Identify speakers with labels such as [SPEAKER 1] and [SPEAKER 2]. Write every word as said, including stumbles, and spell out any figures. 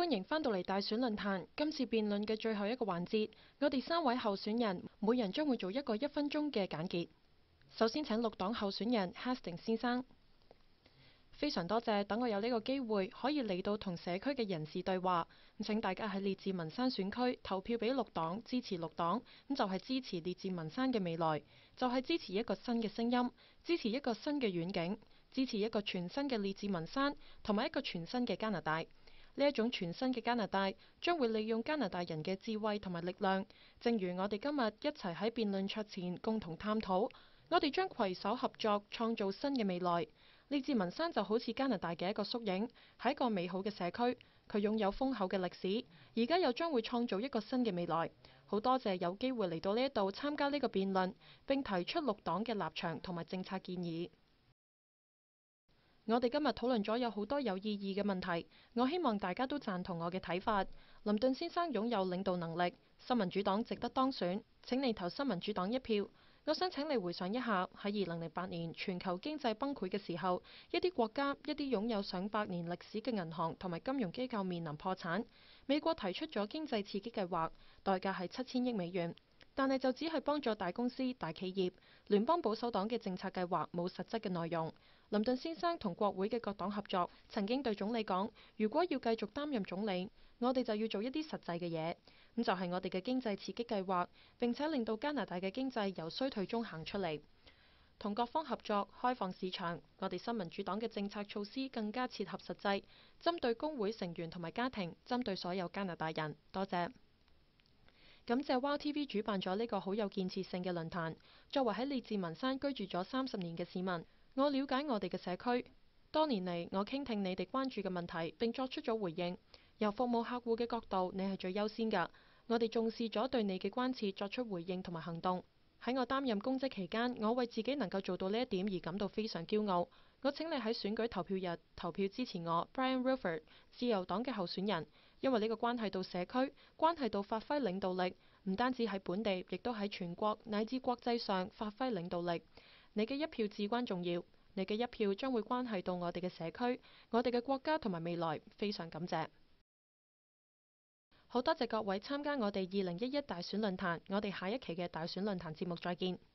[SPEAKER 1] 歡迎返到嚟大選論壇。今次辯論嘅最後一個環節，我哋三位候選人每人將會做一個一分鐘嘅簡潔。首先請綠黨候選人 Hastings 先生。非常多謝，等我有呢個機會可以嚟到同社區嘅人士對話。咁請大家喺列治文山選區投票俾綠黨，支持綠黨，咁就係支持列治文山嘅未來，就係支持一個新嘅聲音，支持一個新嘅遠景，支持一個全新嘅列治文山，同埋一個全新嘅加拿大。呢一種全新嘅加拿大將會利用加拿大人嘅智慧同埋力量，正如我哋今日一齊喺辯論桌前共同探討，我哋將攜手合作創造新嘅未來。列治文山就好似加拿大嘅一個縮影，係一個美好嘅社區，佢擁有豐厚嘅歷史，而家又將會創造一個新嘅未來。好多謝有機會嚟到呢一度參加呢個辯論，並提出綠黨嘅立場同埋政策建議。我哋今日討論咗有好多有意義嘅問題，我希望大家都贊同我嘅睇法。林頓先生擁有領導能力，新民主黨值得當選，請你投新民主黨一票。我想請你回想一下，喺二零零八年全球經濟崩潰嘅時候，一啲國家、一啲擁有上百年歷史嘅銀行同埋金融機構面臨破產。美國提出咗經濟刺激計劃，代價係七千億美元，但係就只係幫助大公司、大企業。聯邦保守黨嘅政策計劃冇實質嘅內容。林頓先生同國會嘅各黨合作，曾經對總理講：如果要繼續擔任總理，我哋就要做一啲實際嘅嘢，咁就係我哋嘅經濟刺激計劃，並且令到加拿大嘅經濟由衰退中行出嚟。同各方合作，開放市場，我哋新民主黨嘅政策措施更加切合實際，針對工會成員同埋家庭，針對所有加拿大人。多謝。感謝 Wow T V 主辦咗呢個好有建設性嘅論壇。作為喺列治文山居住咗三十年嘅市民，我了解我哋嘅社區。多年嚟，我傾聽你哋關注嘅問題，並作出咗回應。由服務客戶嘅角度，你係最優先㗎。我哋重視咗對你嘅關切作出回應同埋行動。喺我擔任公職期間，我為自己能夠做到呢一點而感到非常驕傲。我請你喺選舉投票日投票支持我 Brian Wilford 自由黨嘅候選人，因為呢個關係到社區，關係到發揮領導力，唔單止喺本地，亦都喺全國乃至國際上發揮領導力。你嘅一票至關重要，你嘅一票將會關係到我哋嘅社區、我哋嘅國家同埋未來，非常感謝。好多謝各位參加我哋二零一一大選論壇，我哋下一期嘅大選論壇節目再見。